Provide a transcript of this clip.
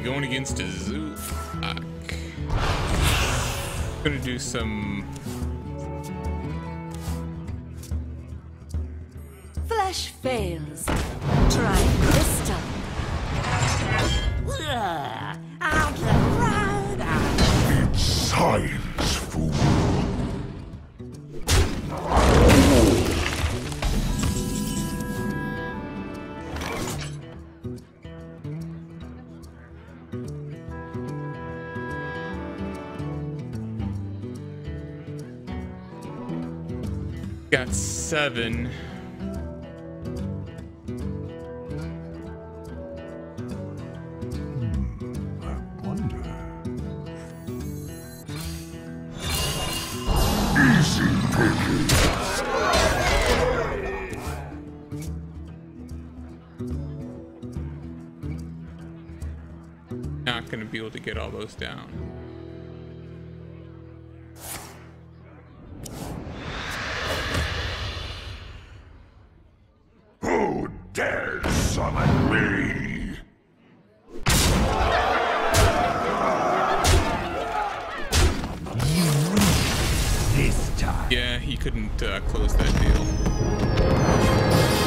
going against a Zoolock. Gonna do some flesh fails. Try this time. It's science, fool. got 7. I wonder. Easy pickings. Not gonna be able to get all those down. Who dares summon me? This time. Yeah, he couldn't close that deal.